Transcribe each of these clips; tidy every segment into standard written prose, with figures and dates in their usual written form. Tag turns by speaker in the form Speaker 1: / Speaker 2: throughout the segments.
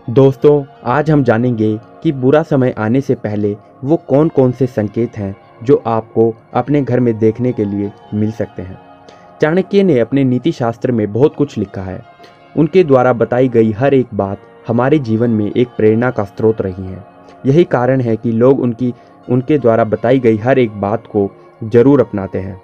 Speaker 1: दोस्तों, आज हम जानेंगे कि बुरा समय आने से पहले वो कौन कौन से संकेत हैं जो आपको अपने घर में देखने के लिए मिल सकते हैं। चाणक्य ने अपने नीति शास्त्र में बहुत कुछ लिखा है। उनके द्वारा बताई गई हर एक बात हमारे जीवन में एक प्रेरणा का स्रोत रही है। यही कारण है कि लोग उनके द्वारा बताई गई हर एक बात को जरूर अपनाते हैं।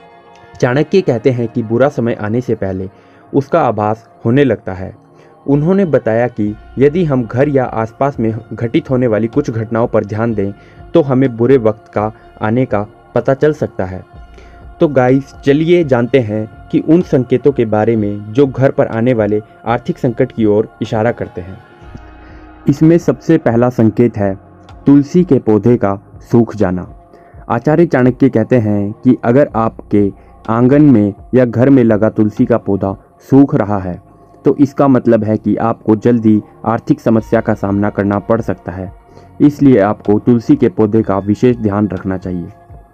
Speaker 1: चाणक्य कहते हैं कि बुरा समय आने से पहले उसका आभास होने लगता है। उन्होंने बताया कि यदि हम घर या आसपास में घटित होने वाली कुछ घटनाओं पर ध्यान दें तो हमें बुरे वक्त का आने का पता चल सकता है। तो गाइस, चलिए जानते हैं कि उन संकेतों के बारे में जो घर पर आने वाले आर्थिक संकट की ओर इशारा करते हैं। इसमें सबसे पहला संकेत है तुलसी के पौधे का सूख जाना। आचार्य चाणक्य कहते हैं कि अगर आपके आंगन में या घर में लगा तुलसी का पौधा सूख रहा है तो इसका मतलब है कि आपको जल्दी आर्थिक समस्या का सामना करना पड़ सकता है। इसलिए आपको तुलसी के पौधे का विशेष ध्यान रखना चाहिए।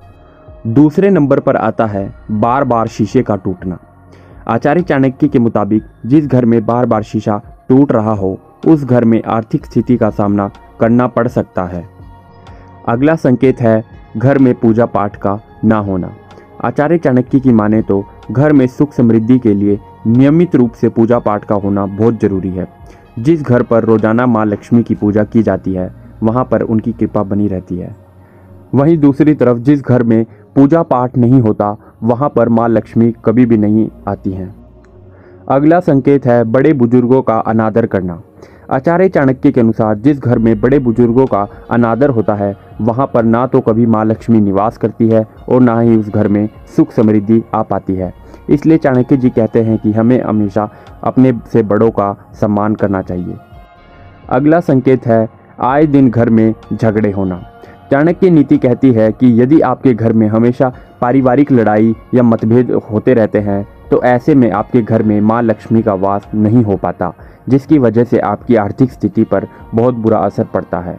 Speaker 1: दूसरे नंबर पर आता है बार बार शीशे का टूटना। आचार्य चाणक्य के मुताबिक जिस घर में बार बार शीशा टूट रहा हो उस घर में आर्थिक स्थिति का सामना करना पड़ सकता है। अगला संकेत है घर में पूजा पाठ का ना होना। आचार्य चाणक्य की माने तो घर में सुख समृद्धि के लिए नियमित रूप से पूजा पाठ का होना बहुत जरूरी है। जिस घर पर रोजाना माँ लक्ष्मी की पूजा की जाती है वहाँ पर उनकी कृपा बनी रहती है। वहीं दूसरी तरफ जिस घर में पूजा पाठ नहीं होता वहाँ पर माँ लक्ष्मी कभी भी नहीं आती हैं। अगला संकेत है बड़े बुजुर्गों का अनादर करना। आचार्य चाणक्य के अनुसार जिस घर में बड़े बुजुर्गों का अनादर होता है वहाँ पर ना तो कभी माँ लक्ष्मी निवास करती है और ना ही उस घर में सुख समृद्धि आ पाती है। इसलिए चाणक्य जी कहते हैं कि हमें हमेशा अपने से बड़ों का सम्मान करना चाहिए। अगला संकेत है आए दिन घर में झगड़े होना। चाणक्य नीति कहती है कि यदि आपके घर में हमेशा पारिवारिक लड़ाई या मतभेद होते रहते हैं तो ऐसे में आपके घर में माँ लक्ष्मी का वास नहीं हो पाता, जिसकी वजह से आपकी आर्थिक स्थिति पर बहुत बुरा असर पड़ता है।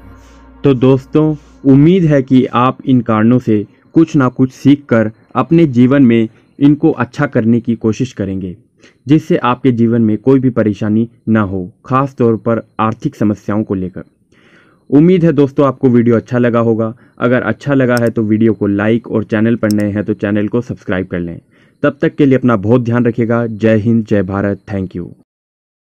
Speaker 1: तो दोस्तों, उम्मीद है कि आप इन कारणों से कुछ ना कुछ सीख कर अपने जीवन में इनको अच्छा करने की कोशिश करेंगे, जिससे आपके जीवन में कोई भी परेशानी ना हो, खास तौर पर आर्थिक समस्याओं को लेकर। उम्मीद है दोस्तों आपको वीडियो अच्छा लगा होगा। अगर अच्छा लगा है तो वीडियो को लाइक और चैनल पर नए हैं तो चैनल को सब्सक्राइब कर लें। तब तक के लिए अपना बहुत ध्यान रखिएगा। जय हिंद, जय भारत, थैंक यू।